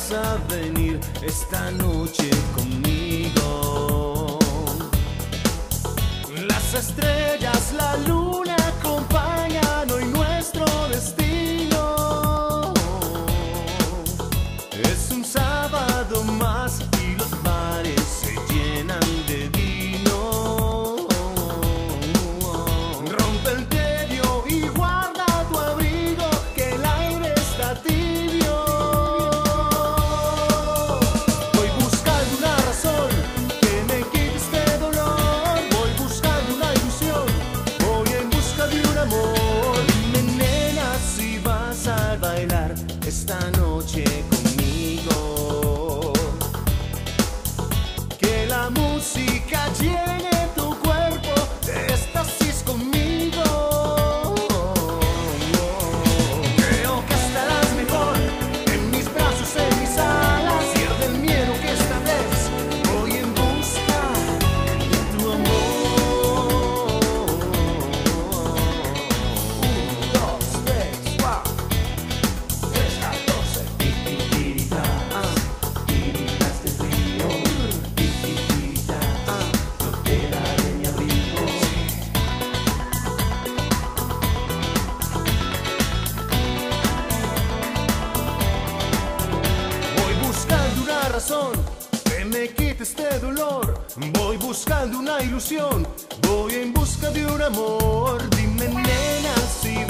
vas a venir esta noche conmigo. Las estrellas, la luna acompañan hoy nuestro destino. Es un sábado más y los bares se llenan de vino. Rompe el tedio y guarda tu abrigo, que el aire está tibio. Voy buscando una razón que me quite este dolor. Voy buscando una ilusión, voy en busca de un amor. Dime, nena, si vas a bailar esta noche conmigo. Que la música llene tu cuerpo, estasis conmigo. Creo que estarás mejor en mis brazos, en mis alas. Pierde el miedo que esta vez voy en busca de tu amor. 1, 2, 3, 4, 3, 14. Tiritas, tiritas de frío. Tiritas, no te daré mi abrigo. Voy buscando una razón que me quite este dolor. Voy buscando una ilusión, voy en busca de un amor. Dime, nena, si